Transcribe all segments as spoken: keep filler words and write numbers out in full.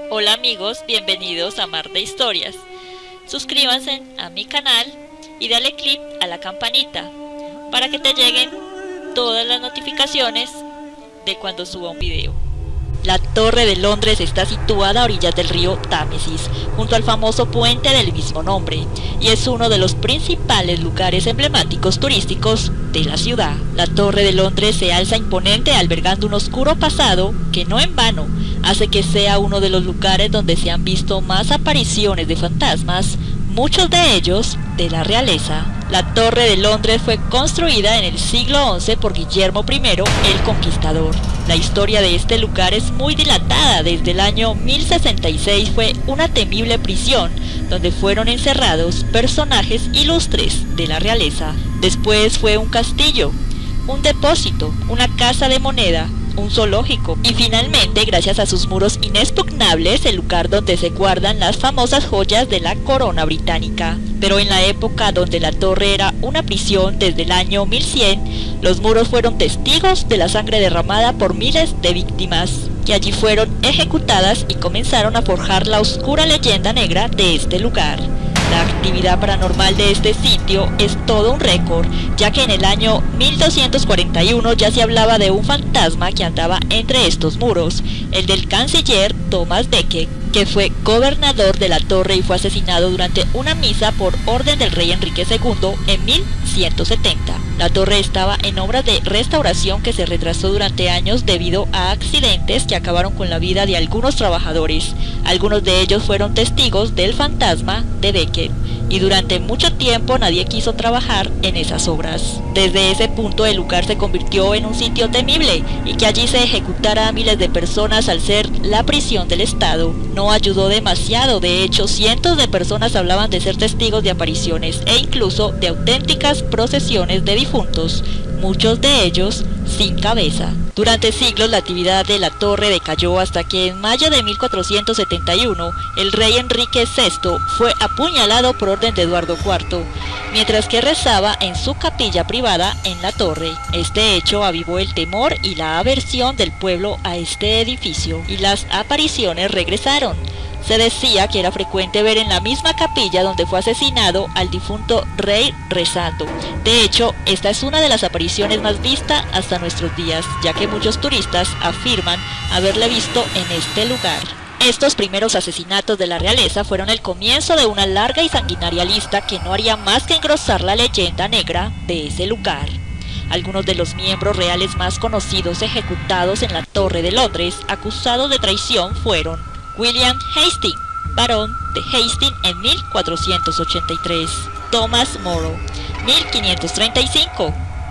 Hola amigos, bienvenidos a Mar de Historias. Suscríbanse a mi canal y dale click a la campanita para que te lleguen todas las notificaciones de cuando suba un video. La Torre de Londres está situada a orillas del río Támesis, junto al famoso puente del mismo nombre, y es uno de los principales lugares emblemáticos turísticos de la ciudad. La Torre de Londres se alza imponente albergando un oscuro pasado que no en vano hace que sea uno de los lugares donde se han visto más apariciones de fantasmas, muchos de ellos de la realeza. La Torre de Londres fue construida en el siglo once por Guillermo primero el Conquistador. La historia de este lugar es muy dilatada. Desde el año mil sesenta y seis fue una temible prisión donde fueron encerrados personajes ilustres de la realeza. Después fue un castillo, un depósito, una casa de moneda, un zoológico y finalmente, gracias a sus muros inexpugnables, el lugar donde se guardan las famosas joyas de la corona británica. Pero en la época donde la torre era una prisión, desde el año mil cien, los muros fueron testigos de la sangre derramada por miles de víctimas que allí fueron ejecutadas y comenzaron a forjar la oscura leyenda negra de este lugar. La actividad paranormal de este sitio es todo un récord, ya que en el año mil doscientos cuarenta y uno ya se hablaba de un fantasma que andaba entre estos muros, el del canciller Thomas Becket, que fue gobernador de la torre y fue asesinado durante una misa por orden del rey Enrique segundo en mil ciento setenta. La torre estaba en obras de restauración que se retrasó durante años debido a accidentes que acabaron con la vida de algunos trabajadores. Algunos de ellos fueron testigos del fantasma de Becket, y durante mucho tiempo nadie quiso trabajar en esas obras. Desde ese punto el lugar se convirtió en un sitio temible, y que allí se ejecutara a miles de personas al ser la prisión del Estado no ayudó demasiado. De hecho, cientos de personas hablaban de ser testigos de apariciones e incluso de auténticas procesiones de difuntos, muchos de ellos sin cabeza. Durante siglos la actividad de la torre decayó hasta que en mayo de mil cuatrocientos setenta y uno el rey Enrique sexto fue apuñalado por orden de Eduardo cuarto, mientras que rezaba en su capilla privada en la torre. Este hecho avivó el temor y la aversión del pueblo a este edificio, y las apariciones regresaron. Se decía que era frecuente ver en la misma capilla donde fue asesinado al difunto rey rezando. De hecho, esta es una de las apariciones más vistas hasta nuestros días, ya que muchos turistas afirman haberle visto en este lugar. Estos primeros asesinatos de la realeza fueron el comienzo de una larga y sanguinaria lista que no haría más que engrosar la leyenda negra de ese lugar. Algunos de los miembros reales más conocidos ejecutados en la Torre de Londres, acusados de traición, fueron William Hastings, barón de Hastings en mil cuatrocientos ochenta y tres, Thomas More, mil quinientos treinta y cinco,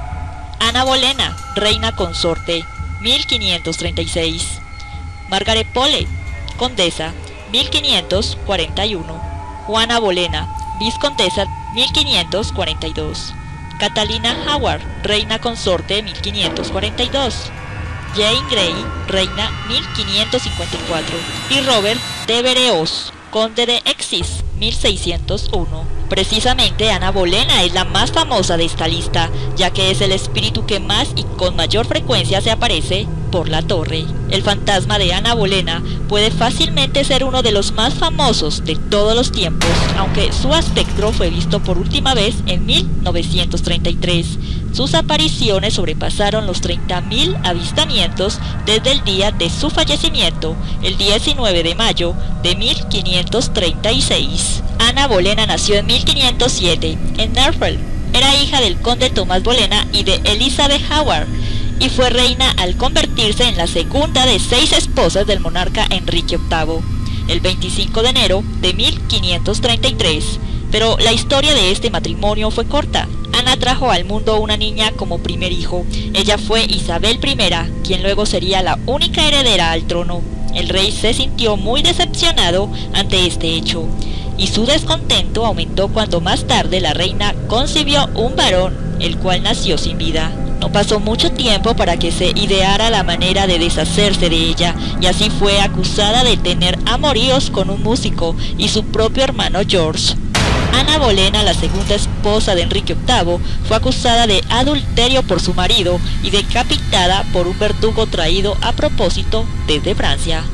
Ana Bolena, reina consorte, mil quinientos treinta y seis, Margaret Pole, condesa, mil quinientos cuarenta y uno, Juana Bolena, viscondesa, mil quinientos cuarenta y dos, Catalina Howard, reina consorte, mil quinientos cuarenta y dos, Jane Grey, reina, mil quinientos cincuenta y cuatro, y Robert de Bereos, conde de Essex, mil seiscientos uno. Precisamente Ana Bolena es la más famosa de esta lista, ya que es el espíritu que más y con mayor frecuencia se aparece por la torre. El fantasma de Ana Bolena puede fácilmente ser uno de los más famosos de todos los tiempos, aunque su espectro fue visto por última vez en mil novecientos treinta y tres. Sus apariciones sobrepasaron los treinta mil avistamientos desde el día de su fallecimiento, el diecinueve de mayo de mil quinientos treinta y seis. Ana Bolena nació en mil quinientos siete en Norfolk. Era hija del conde Thomas Bolena y de Elizabeth Howard, y fue reina al convertirse en la segunda de seis esposas del monarca Enrique octavo, el veinticinco de enero de mil quinientos treinta y tres. Pero la historia de este matrimonio fue corta. Ana trajo al mundo una niña como primer hijo. Ella fue Isabel primera, quien luego sería la única heredera al trono. El rey se sintió muy decepcionado ante este hecho, y su descontento aumentó cuando más tarde la reina concibió un varón, el cual nació sin vida. No pasó mucho tiempo para que se ideara la manera de deshacerse de ella, y así fue acusada de tener amoríos con un músico y su propio hermano George. Ana Bolena, la segunda esposa de Enrique octavo, fue acusada de adulterio por su marido y decapitada por un verdugo traído a propósito desde Francia.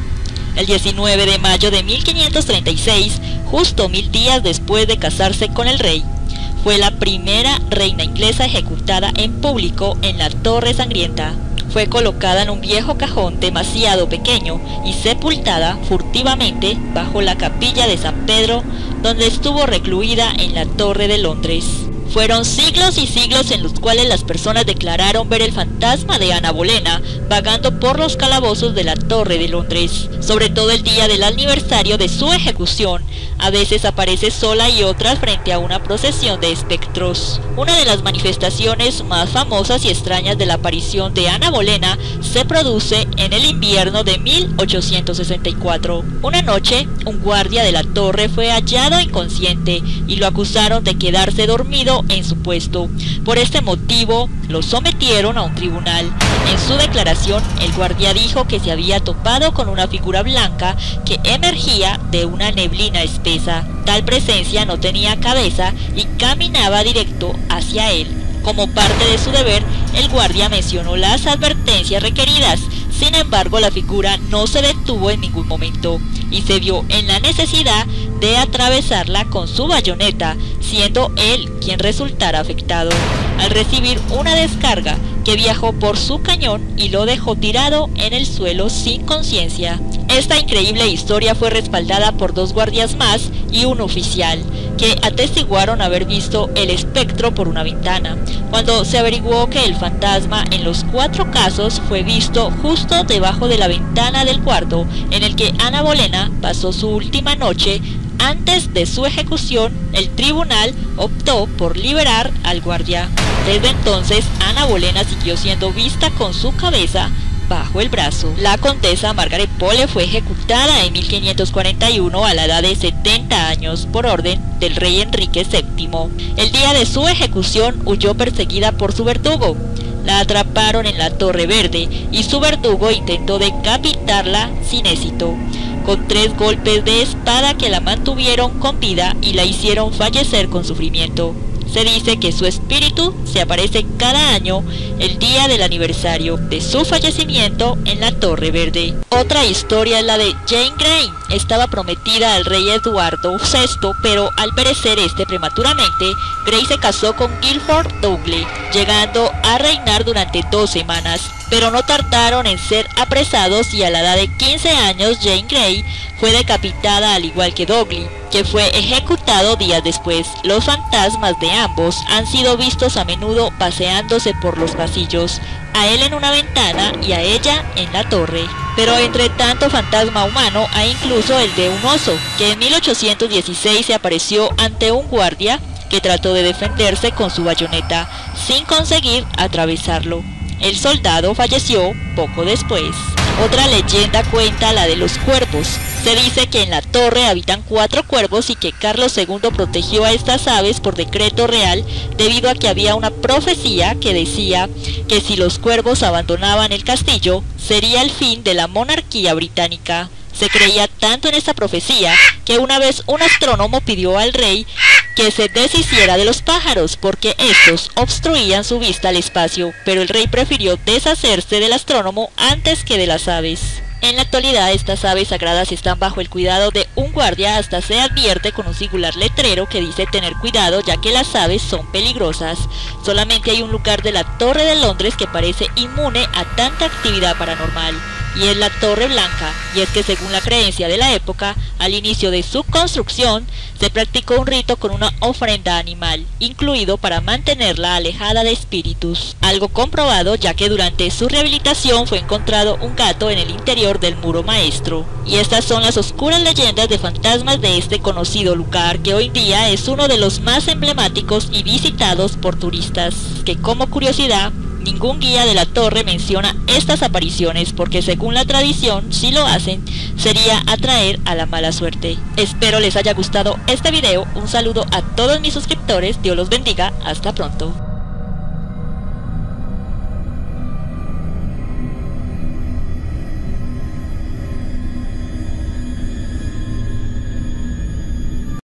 El diecinueve de mayo de mil quinientos treinta y seis, justo mil días después de casarse con el rey, fue la primera reina inglesa ejecutada en público en la Torre Sangrienta. Fue colocada en un viejo cajón demasiado pequeño y sepultada furtivamente bajo la capilla de San Pedro, donde estuvo recluida en la Torre de Londres. Fueron siglos y siglos en los cuales las personas declararon ver el fantasma de Ana Bolena vagando por los calabozos de la Torre de Londres. Sobre todo el día del aniversario de su ejecución, a veces aparece sola y otras frente a una procesión de espectros. Una de las manifestaciones más famosas y extrañas de la aparición de Ana Bolena se produce en el invierno de mil ochocientos sesenta y cuatro. Una noche, un guardia de la torre fue hallado inconsciente y lo acusaron de quedarse dormido en su puesto. Por este motivo, lo sometieron a un tribunal. En su declaración, el guardia dijo que se había topado con una figura blanca que emergía de una neblina espesa. Tal presencia no tenía cabeza y caminaba directo hacia él. Como parte de su deber, el guardia mencionó las advertencias requeridas. Sin embargo, la figura no se detuvo en ningún momento y se vio en la necesidad de atravesarla con su bayoneta, siendo él quien resultara afectado, al recibir una descarga que viajó por su cañón y lo dejó tirado en el suelo sin conciencia. Esta increíble historia fue respaldada por dos guardias más y un oficial, que atestiguaron haber visto el espectro por una ventana, cuando se averiguó que el fantasma en los cuatro casos fue visto justo debajo de la ventana del cuarto en el que Ana Bolena pasó su última noche. Antes de su ejecución, el tribunal optó por liberar al guardia. Desde entonces, Ana Bolena siguió siendo vista con su cabeza bajo el brazo. La condesa Margaret Pole fue ejecutada en mil quinientos cuarenta y uno a la edad de setenta años por orden del rey Enrique séptimo. El día de su ejecución huyó perseguida por su verdugo. La atraparon en la Torre Verde y su verdugo intentó decapitarla sin éxito, con tres golpes de espada que la mantuvieron con vida y la hicieron fallecer con sufrimiento. Se dice que su espíritu se aparece cada año el día del aniversario de su fallecimiento en la Torre Verde. Otra historia es la de Jane Grey. Estaba prometida al rey Eduardo sexto, pero al perecer este prematuramente, Grey se casó con Guilford Dudley, llegando a reinar durante dos semanas. Pero no tardaron en ser apresados y a la edad de quince años Jane Grey fue decapitada al igual que Dudley, que fue ejecutado días después. Los fantasmas de ambos han sido vistos a menudo paseándose por los pasillos, a él en una ventana y a ella en la torre. Pero entre tanto fantasma humano hay incluso el de un oso, que en mil ochocientos dieciséis se apareció ante un guardia que trató de defenderse con su bayoneta, sin conseguir atravesarlo. El soldado falleció poco después. Otra leyenda cuenta la de los cuervos. Se dice que en la torre habitan cuatro cuervos y que Carlos segundo protegió a estas aves por decreto real debido a que había una profecía que decía que si los cuervos abandonaban el castillo sería el fin de la monarquía británica. Se creía tanto en esta profecía que una vez un astrónomo pidió al rey que se deshiciera de los pájaros porque estos obstruían su vista al espacio, pero el rey prefirió deshacerse del astrónomo antes que de las aves. En la actualidad estas aves sagradas están bajo el cuidado de un guardia, hasta se advierte con un singular letrero que dice tener cuidado ya que las aves son peligrosas. Solamente hay un lugar de la Torre de Londres que parece inmune a tanta actividad paranormal, y es la Torre Blanca, y es que según la creencia de la época, al inicio de su construcción, se practicó un rito con una ofrenda animal, incluido para mantenerla alejada de espíritus. Algo comprobado ya que durante su rehabilitación fue encontrado un gato en el interior del muro maestro. Y estas son las oscuras leyendas de fantasmas de este conocido lugar, que hoy en día es uno de los más emblemáticos y visitados por turistas, que como curiosidad, ningún guía de la torre menciona estas apariciones porque según la tradición, si lo hacen, sería atraer a la mala suerte. Espero les haya gustado este video, un saludo a todos mis suscriptores, Dios los bendiga, hasta pronto.